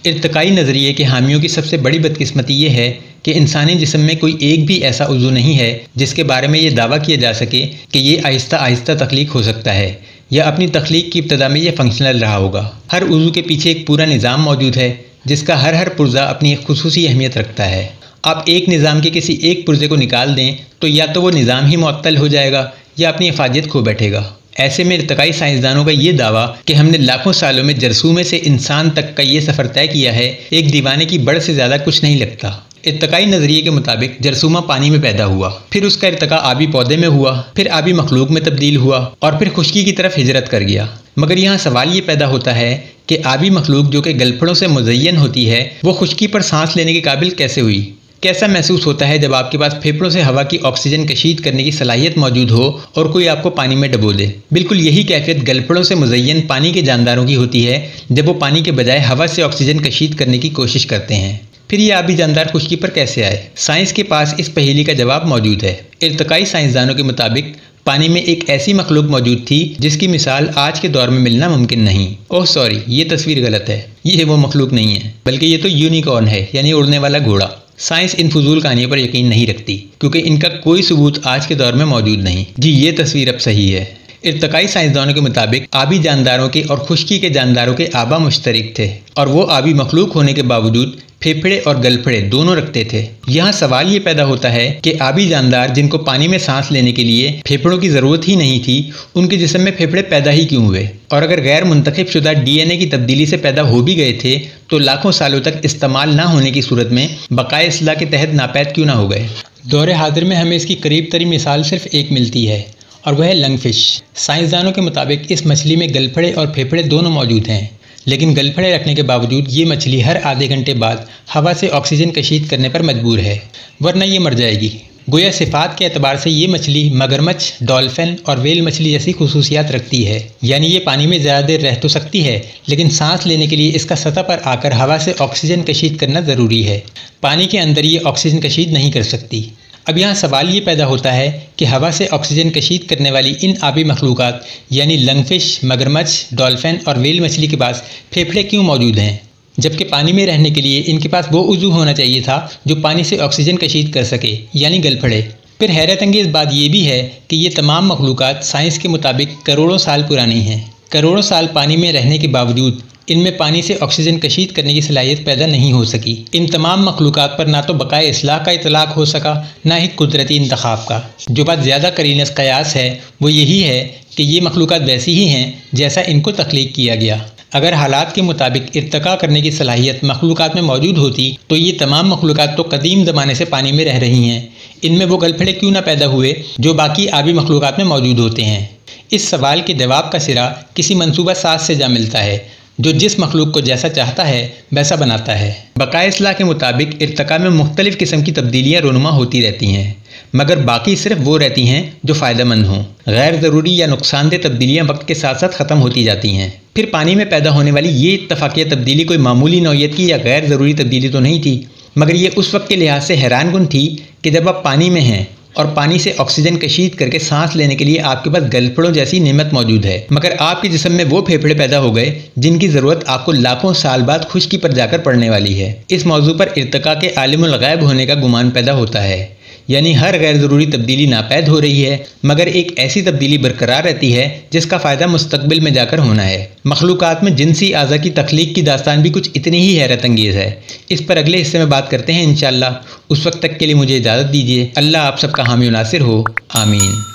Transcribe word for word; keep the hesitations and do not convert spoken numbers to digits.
इर्तिकाई नज़रिए के हामियों की सबसे बड़ी बदकिस्मती ये है कि इंसानी जिस्म में कोई एक भी ऐसा उज़ू नहीं है जिसके बारे में ये दावा किया जा सके कि ये आहिस्ता आहिस्ता तख्लीक हो सकता है या अपनी तख्लीक की इब्तदा में ये फंक्शनल रहा होगा। हर उज़ू के पीछे एक पूरा निज़ाम मौजूद है जिसका हर हर पुर्जा अपनी एक खुसूसी अहमियत रखता है। आप एक निज़ाम के किसी एक पुर्जे को निकाल दें तो या तो वो निज़ाम ही मुअत्तल हो जाएगा या अपनी अफादियत खो बैठेगा। ऐसे में इर्तिकाई साइंसदानों का ये दावा कि हमने लाखों सालों में जरसूमे से इंसान तक का ये सफ़र तय किया है, एक दीवाने की बड़ से ज़्यादा कुछ नहीं लगता। इर्तिकाई नज़रिए के मुताबिक जरसूमा पानी में पैदा हुआ, फिर उसका इर्तिका आबी पौधे में हुआ, फिर आबी मखलूक में तब्दील हुआ और फिर खुश्की की तरफ हिजरत कर गया। मगर यहाँ सवाल ये पैदा होता है कि आबी मखलूक जो कि गलफड़ों से मुज़य्यन होती है वो खुश्की पर सांस लेने के काबिल कैसे हुई? कैसा महसूस होता है जब आपके पास फेफड़ों से हवा की ऑक्सीजन कशीद करने की सलाहियत मौजूद हो और कोई आपको पानी में डबो दे? बिल्कुल यही कैफियत गलफड़ों से मुज़य्यन पानी के जानदारों की होती है जब वो पानी के बजाय हवा से ऑक्सीजन कशीद करने की कोशिश करते हैं। फिर ये आबी जानदार खुश्की पर कैसे आए? साइंस के पास इस पहेली का जवाब मौजूद है। इर्तिकाई साइंसदानों के मुताबिक पानी में एक ऐसी मखलूक मौजूद थी जिसकी मिसाल आज के दौर में मिलना मुमकिन नहीं। ओह सॉरी, ये तस्वीर गलत है, ये वो मखलूक नहीं है, बल्कि ये तो यूनिकॉर्न है, यानी उड़ने वाला घोड़ा। साइंस इन फजूल कहानियों पर यकीन नहीं रखती क्योंकि इनका कोई सबूत आज के दौर में मौजूद नहीं। जी, ये तस्वीर अब सही है। इर्तिकाई साइंसदानों के मुताबिक आबी जानदारों के और खुश्की के जानदारों के आबा मुश्तरक थे और वो आबी मखलूक होने के बावजूद फेफड़े और गलफड़े दोनों रखते थे। यहाँ सवाल ये पैदा होता है कि आबी जानदार जिनको पानी में सांस लेने के लिए फेफड़ों की ज़रूरत ही नहीं थी, उनके जिस्म में फेफड़े पैदा ही क्यों हुए? और अगर गैर मुंतखब शुदा डीएनए की तब्दीली से पैदा हो भी गए थे तो लाखों सालों तक इस्तेमाल ना होने की सूरत में बकाए इस्लाह के तहत नापैद क्यों ना हो गए? दौरे हाजिर में हमें इसकी करीब तरी मिसाल सिर्फ एक मिलती है और वह है लंगफिश। साइंसदानों के मुताबिक इस मछली में गलफड़े और फेफड़े दोनों मौजूद हैं, लेकिन गलफड़े रखने के बावजूद ये मछली हर आधे घंटे बाद हवा से ऑक्सीजन कशीद करने पर मजबूर है, वरना ये मर जाएगी। गोया सिफात के एतबार से ये मछली मगरमच्छ, डॉल्फिन और वेल मछली जैसी खुसूसियात रखती है, यानी ये पानी में ज़्यादा देर रह तो सकती है लेकिन सांस लेने के लिए इसका सतह पर आकर हवा से ऑक्सीजन कशीद करना ज़रूरी है। पानी के अंदर ये ऑक्सीजन कशीद नहीं कर सकती। अब यहाँ सवाल ये पैदा होता है कि हवा से ऑक्सीजन कशीद करने वाली इन आबी मखलूक़ात यानी लंगफिश, मगरमच्छ, डॉल्फिन और वेल मछली के पास फेफड़े क्यों मौजूद हैं, जबकि पानी में रहने के लिए इनके पास वो उज़ू होना चाहिए था जो पानी से ऑक्सीजन कशीद कर सके, यानी गलफड़े। फिर हैरत अंगेज़ बात यह भी है कि ये तमाम मखलूक़ात साइंस के मुताबिक करोड़ों साल पुरानी हैं। करोड़ों साल पानी में रहने के बावजूद इनमें पानी से ऑक्सीजन कशीद करने की सलाहियत पैदा नहीं हो सकी। इन तमाम मखलूक़ात पर ना तो बकाए इस्लाह का इतलाक़ हो सका, ना ही कुदरती इंतखाब का। जो बात ज़्यादा करीनस क़यास है वो यही है कि ये मखलूक़ात वैसी ही हैं जैसा इनको तख्लीक किया गया। अगर हालात के मुताबिक इर्तिका करने की सलाहियत मखलूक़ात में मौजूद होती तो ये तमाम मखलूक़ात तो कदीम ज़माने से पानी में रह रही हैं, इनमें वो गलफड़े क्यों ना पैदा हुए जो बाकी आबी मखलूक़ात में मौजूद होते हैं? इस सवाल के जवाब का सिरा किसी मनसूबा साज से जा मिलता है जो जिस मखलूक को जैसा चाहता है वैसा बनाता है। बकाए इस्लाह के मुताबिक इर्तिका में मुख्तलिफ़ किस्म की तब्दीलियाँ रोनुमा होती रहती हैं, मगर बाकी सिर्फ वो रहती हैं जो फ़ायदेमंद हों। गैर ज़रूरी या नुकसानदेह तब्दीलियाँ वक्त के साथ साथ ख़त्म होती जाती हैं। फिर पानी में पैदा होने वाली ये इत्तफ़ाक़िया तब्दीली कोई मामूली नौइयत की या गैर ज़रूरी तब्दीली तो नहीं थी, मगर ये उस वक्त के लिहाज से हैरानकुन थी कि जब आप पानी में हैं और पानी से ऑक्सीजन कशीद करके सांस लेने के लिए आपके पास गलफड़ों जैसी नेमत मौजूद है, मगर आपके जिस्म में वो फेफड़े पैदा हो गए जिनकी ज़रूरत आपको लाखों साल बाद खुश्की पर जाकर पड़ने वाली है। इस मौजू पर इर्तिका के आलिमुल गैब होने का गुमान पैदा होता है, यानी हर गैर ज़रूरी तब्दीली नापैद हो रही है मगर एक ऐसी तब्दीली बरकरार रहती है जिसका फ़ायदा मुस्तकबिल में जाकर होना है। मखलूक़ात में जिनसी आज़ा की तख्लीक की दास्तान भी कुछ इतनी ही हैरत अंगेज़ है। इस पर अगले हिस्से में बात करते हैं इंशाअल्लाह। उस वक्त तक के लिए मुझे इजाज़त दीजिए। अल्लाह आप सबका हामी नासिर हो, आमीन।